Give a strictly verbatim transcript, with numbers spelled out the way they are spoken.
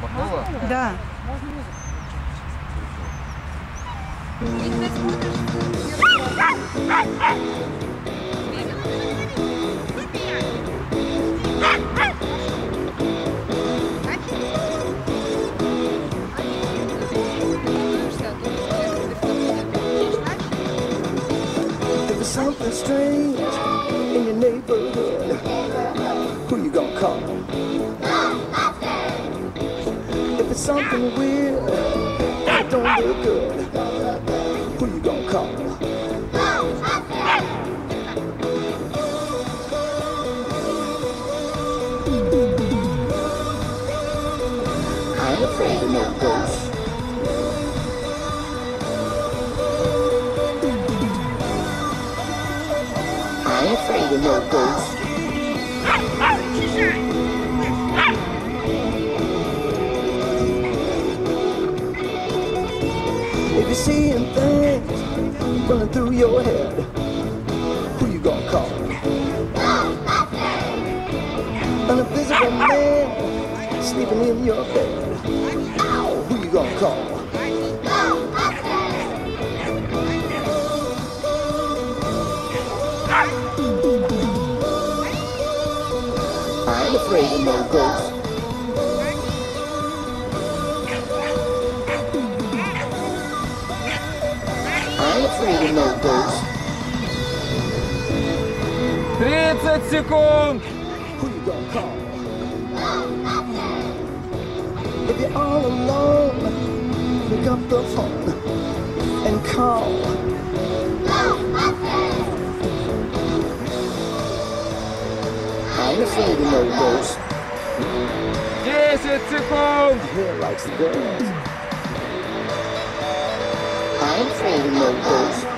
Готово? Да. If it's something strange in your neighborhood, who you gonna call? If it's something weird that don't look good, who you gonna call? I ain't afraid of no ghosts. I ain't afraid of no ghosts. If you're seeing things running through your head, who you gonna call? An invisible man sleeping in your bed, who you gonna call? I ain't afraid of no ghosts. I ain't afraid of no ghosts. тридцать секунд! Who you gonna call? If you're all alone, pick up the phone and call. I ain't afraid of no ghosts. десять секунд! Hair likes the girls. I ain't afraid of no ghosts.